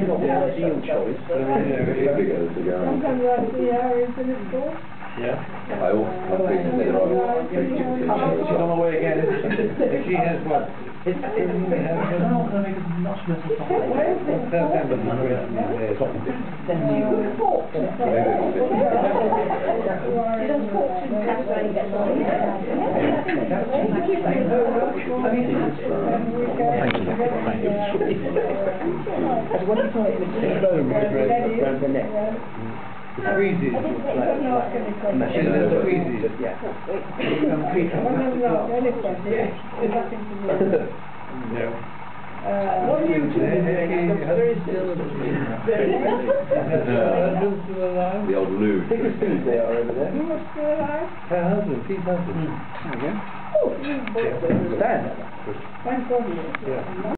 Yeah, deal choice. Sometimes I see her in the school. Yeah. I always complain that there are three people in She's on the way again, isn't she? If she has what? I'm not going to make as much mess as possible. September, Then you Squeezies. Squeezies. yeah. What do you do? The old loo. They are over there. You are still alive? Her husband, Pete's husband. Oh, Stand. thank God. Yeah.